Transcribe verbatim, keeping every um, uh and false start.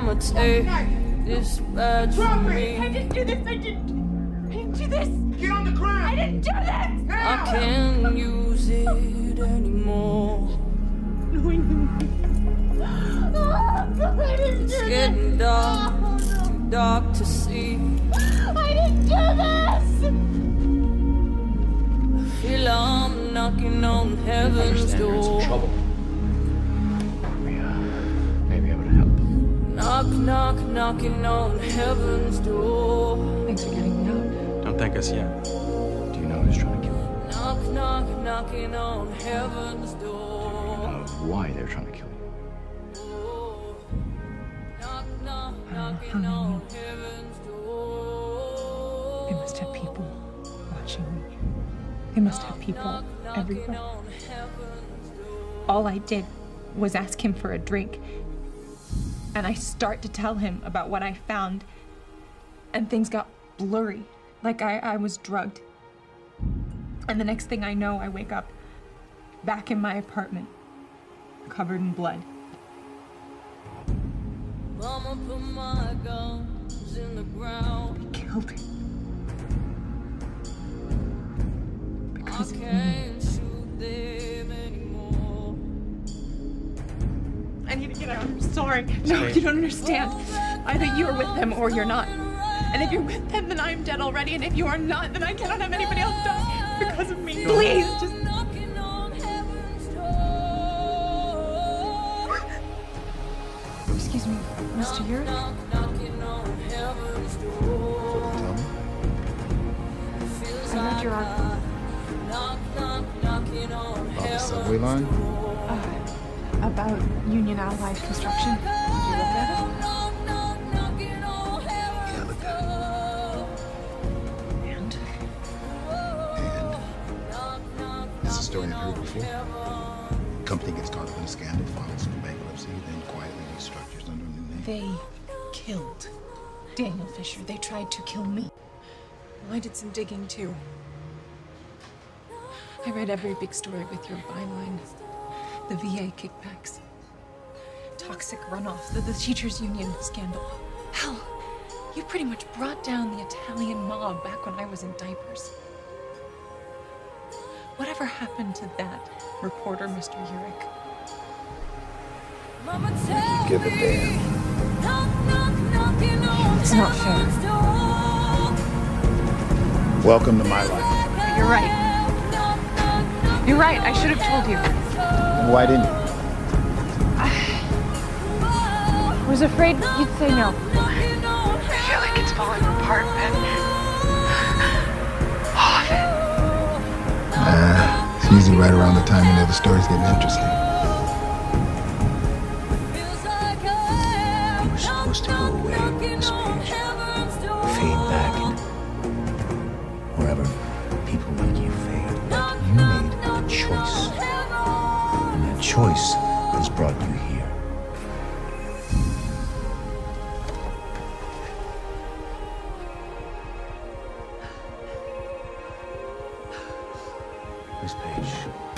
Mama, take this badge from me. I didn't do this. I didn't. I didn't do this. Get on the ground. I didn't do this. I can't use it anymore. No, I didn't. Oh, God, I didn't do It's this. getting dark, Oh, no. too dark to see. I didn't do this. I feel I'm knocking on heaven's door. Trouble. We, uh, may be able to help. Knock, knock, knocking on heaven's door. Thanks for getting me out. Don't thank us yet. Do you know who's trying to kill you? Knock, knock, knocking on heaven's door. Do you know why they're trying to kill you? Oh, knock, knock, knocking on heaven's door. They must have people watching me. They must have people everywhere. All I did was ask him for a drink. And I start to tell him about what I found. And things got blurry, like I, I was drugged. And the next thing I know, I wake up back in my apartment, covered in blood. Mama put my guns in the ground. They killed him. I Because of me. can't shoot them anymore. I need to get out. I'm sorry. No, you don't understand. Either you're with them or you're not. And if you're with them, then I'm dead already. And if you are not, then I cannot have anybody else die because of me. Please, just... Knocking on heaven's door. Excuse me, Mister Uric? Knock, knocking on heaven's door. Tell me. Feels I read your like article. I knock, knock, knocking on About the heaven's subway line? door. Uh, about Union Allied Construction. Did you look at it? Knock, knock, knocking on heaven's Yeah, look at door. And? And this is a story I've heard before. The company gets caught up in a scandal, files for bankruptcy, then quietly restructures under a new name. They killed Daniel Fisher. They tried to kill me. Well, I did some digging too. I read every big story with your byline. The V A kickbacks. Toxic runoff. The, the teachers union scandal. Hell, you pretty much brought down the Italian mob back when I was in diapers. Whatever happened to that reporter, Mister Uric? Mama, tell Give a me. damn. Knock, knock, knocking on It's not fair. heaven's door. Welcome to my life. You're right. You're right. I should have told you. Why didn't you? I was afraid you'd say no. I feel like it's falling apart, Ben. All of it. Uh, it's usually right around the time you know the story's getting interesting. You were supposed to go away on this page. Fade back and wherever people like you fade. But you made a choice. And that choice has brought you here. This page